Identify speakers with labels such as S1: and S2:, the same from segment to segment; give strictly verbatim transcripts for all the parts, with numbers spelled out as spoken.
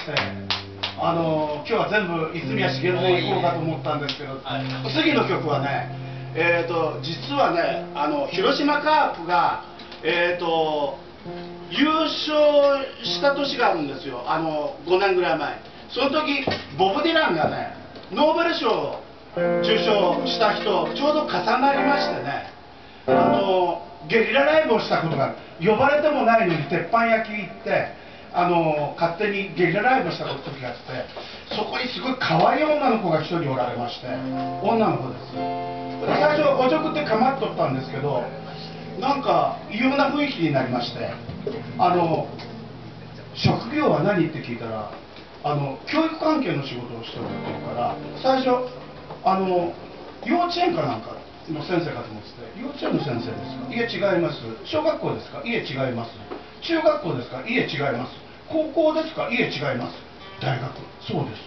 S1: して、あの今日は全部泉谷しげるでいこうかと思ったんですけど、はい、次の曲はね、えーと実はね、あの広島カープが、えーと優勝した年があるんですよ、あのごねんぐらい前。その時ボブ・ディランがね、ノーベル賞を受賞した日とちょうど重なりましてね、あのゲリラライブをしたことがある。呼ばれてもないのに鉄板焼き行ってあの勝手にゲリラライブした時があって、そこにすごい可愛い女の子が一人おられまして、女の子です。最初おちょくって構っとったんですけど、なんか異様な雰囲気になりまして、あの職業は何って聞いたら、あの教育関係の仕事をしてるっていうから、最初あの幼稚園かなんかの先生かと思ってて、幼稚園の先生ですか？いえ違います。小学校ですか？いえ違います。中学校ですか？いえ違います。高校ですか？いえ違います。大学？そうです。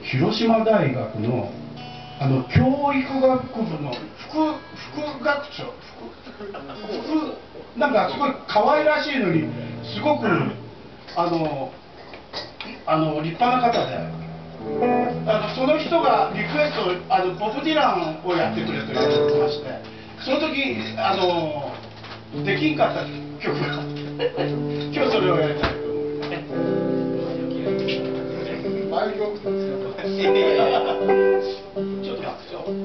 S1: 広島大学のあの教育学部の副副学長、副副なんかすごい可愛らしいのに、すごくあのあの立派な方で、あのその人がリクエストあのボブ・ディランをやってくれと言われてまして、その時あのできんかった曲があって今日それをやりたいと思います。前曲ちょっと待ってよ。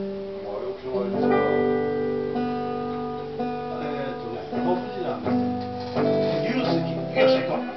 S1: えっとね、ボブ・ディランユースによっしゃ行こう。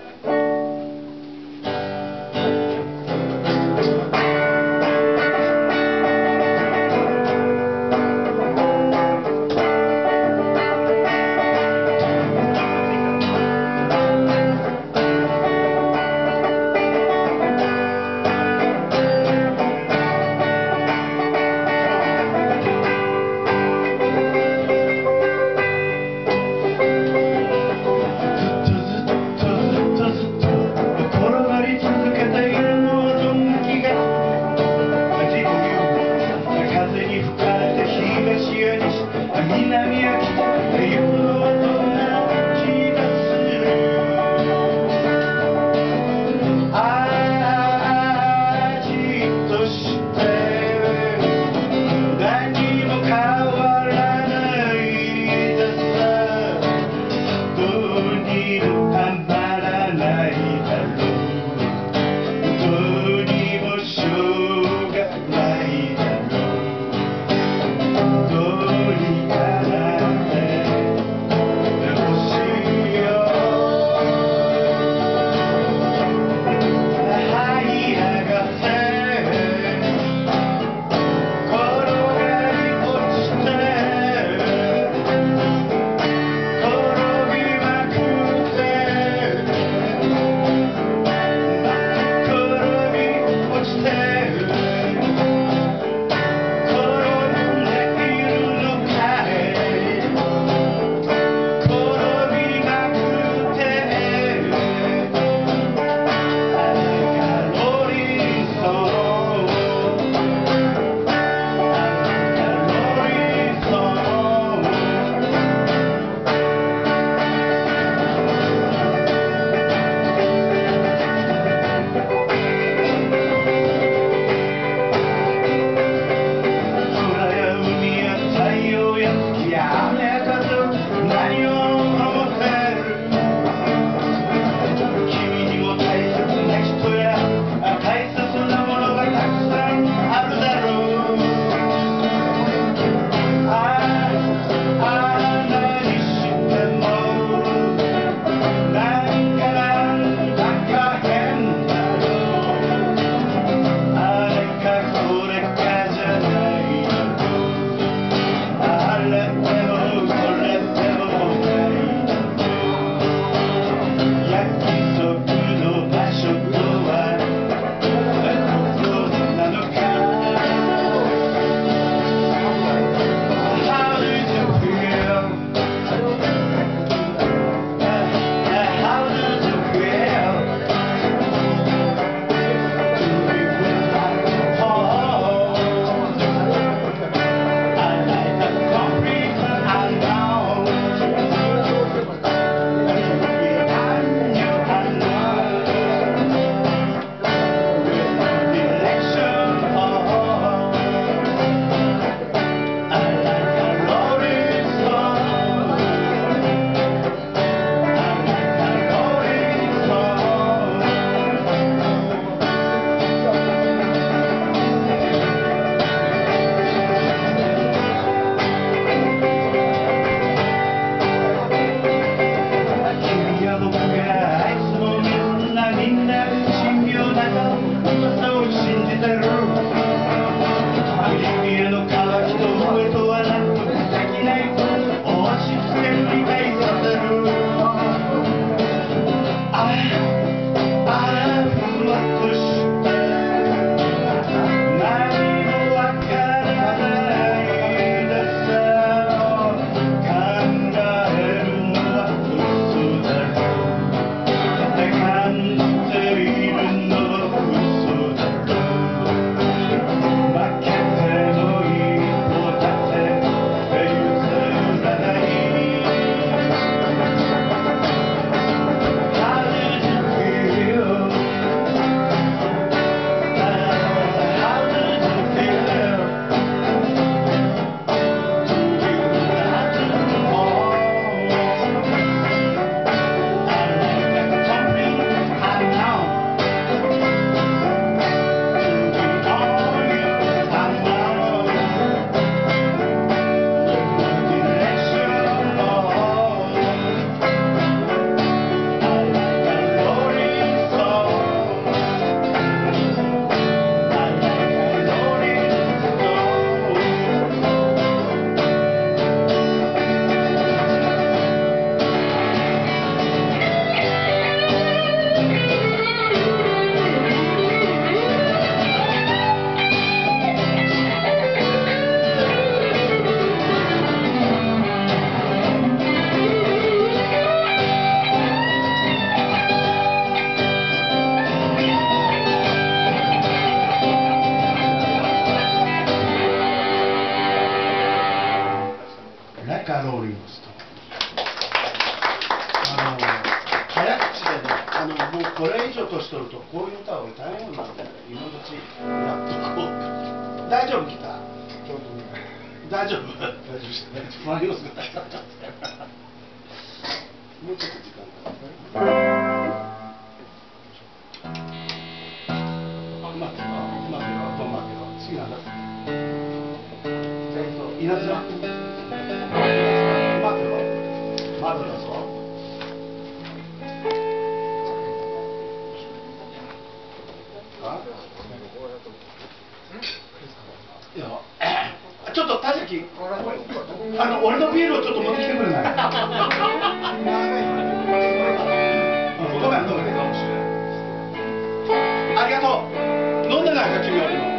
S1: っちやっとこう。大丈夫来た。大丈夫。大丈夫ですね。不安要素が高かった。もうちょっと時間が。うまくよ、うまくよ、どうまくよ。次なんだ。えっと稲妻。うまくよ。まずだぞ。いや、ちょっと田崎、あの俺のビールをちょっと持ってきてくれない？ごめんごめん。ありがとう。飲んでないか君俺の。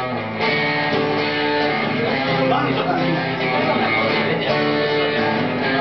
S2: あ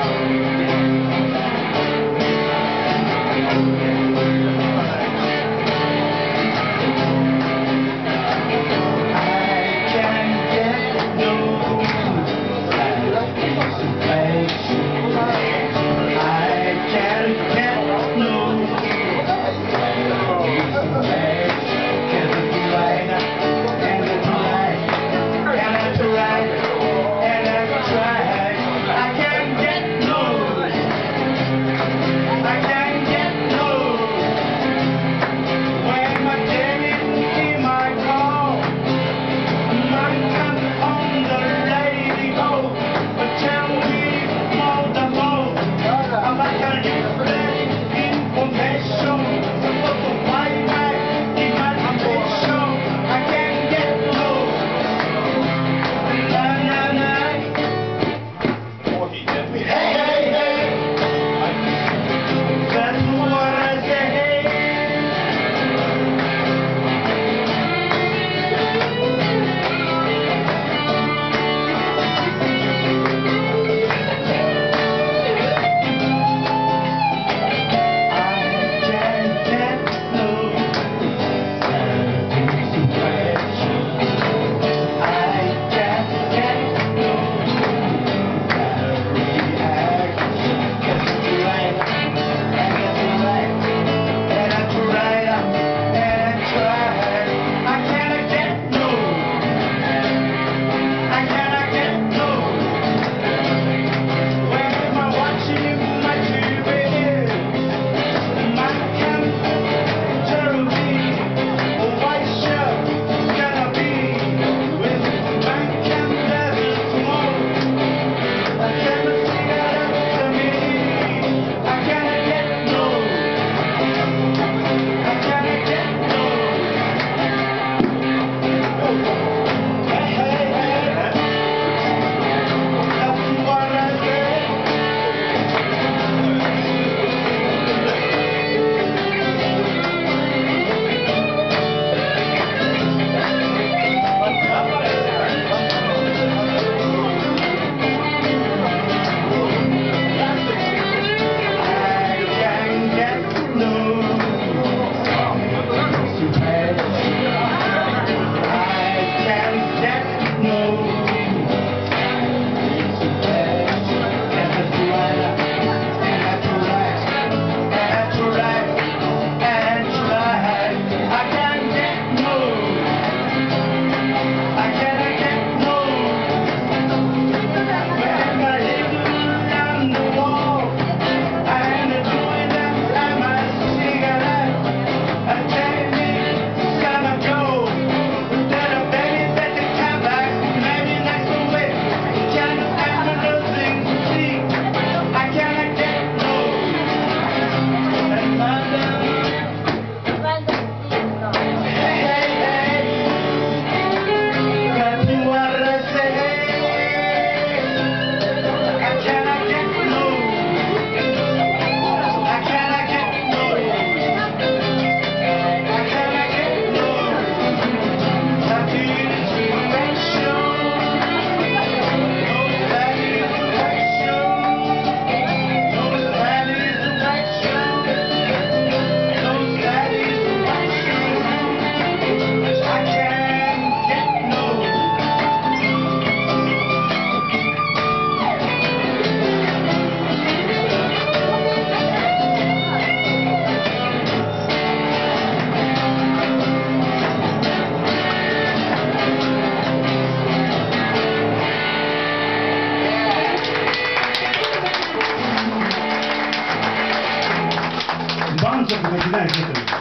S2: できないぞという。